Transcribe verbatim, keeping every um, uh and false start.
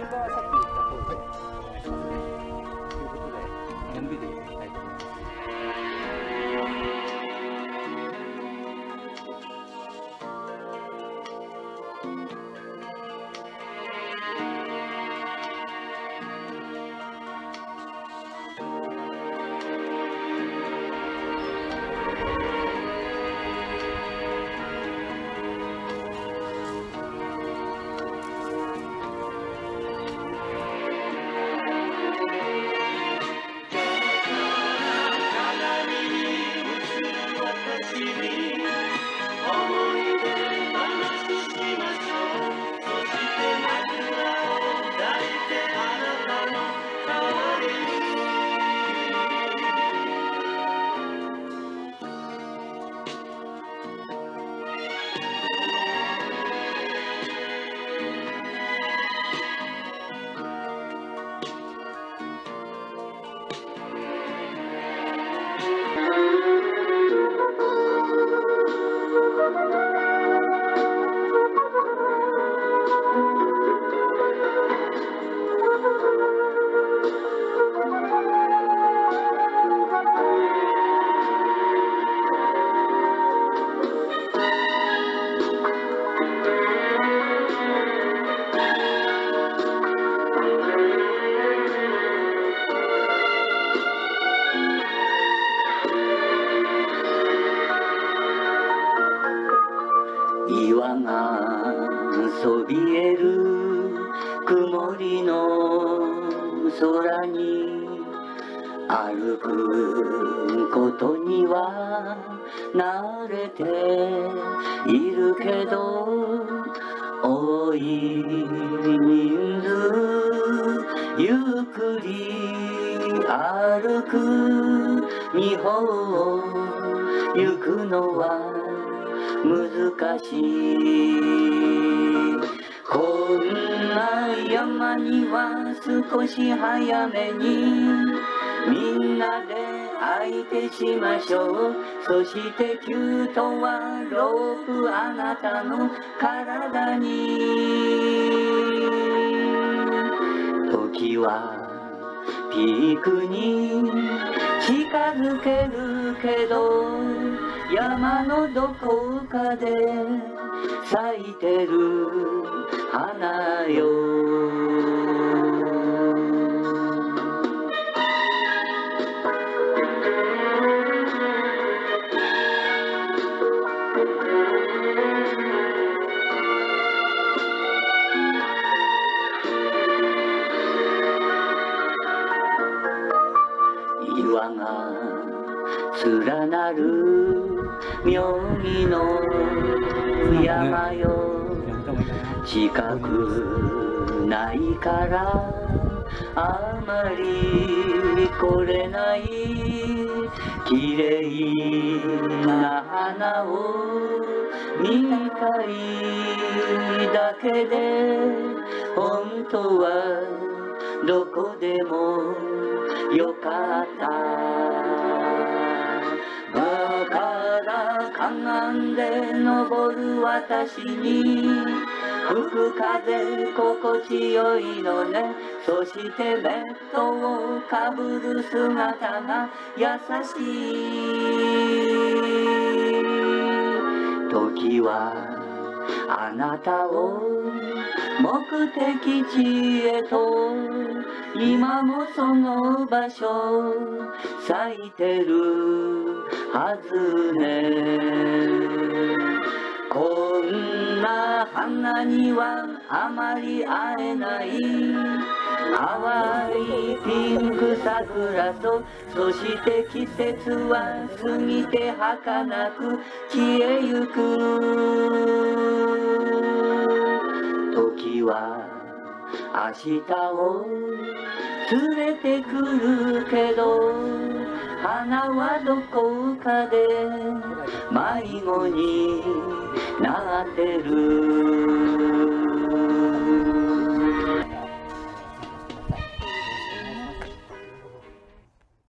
順番はさっき言った通りでお願いしますね。ということで、エムビー でいきたいと思います。 岩がそびえる曇りの空に歩くことには慣れているけど、多い人数ゆっくり歩く日本を行くのは難しい。こんな山には少し早めにみんなで相手しましょう。そしてキュートはロープあなたの体に。時はピークに近づけるけど、山のどこかで咲いてる花よ。岩が連なる妙義の山よ。近くないからあまり来れない。綺麗な花を見たいだけで、本当はどこでもよかった。だからかがんで登る私に吹く風心地よいのね。そしてベッドをかぶる姿が優しい。時はあなたを目的地へと、今もその場所咲いてるはずね。こんな花にはあまり会えない。淡いピンク桜と、そして季節は過ぎて儚く消えゆく。時は明日を連れてくるけど、花はどこかで迷子になってる。